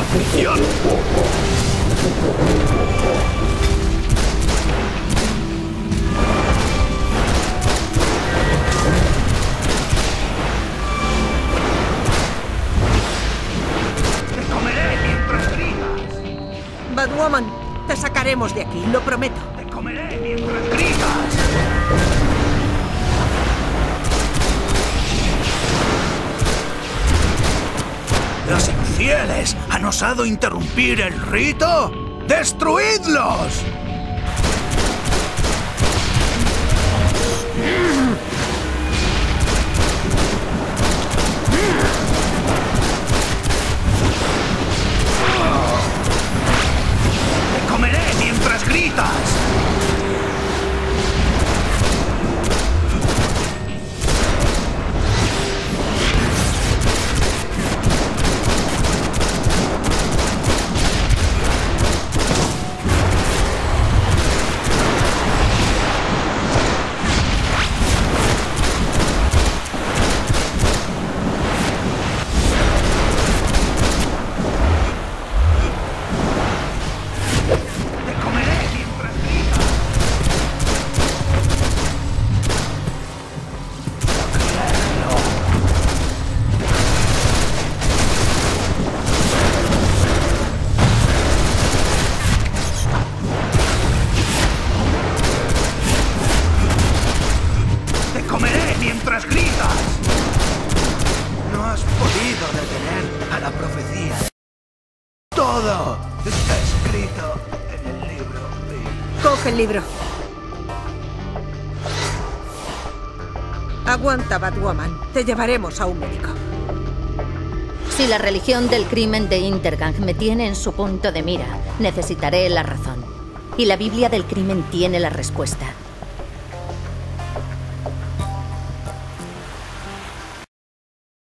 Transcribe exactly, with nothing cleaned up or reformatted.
función. Te comeré mientras gritas. Batwoman, te sacaremos de aquí, lo prometo. Te comeré mientras gritas. ¿Los infieles han osado interrumpir el rito? ¡Destruidlos! ¡Te comeré mientras gritas! Mientras gritas. No has podido detener a la profecía. Todo está escrito en el libro. Coge el libro. Aguanta, Batwoman. Te llevaremos a un médico. Si la religión del crimen de Intergang me tiene en su punto de mira, necesitaré la razón. Y la Biblia del crimen tiene la respuesta.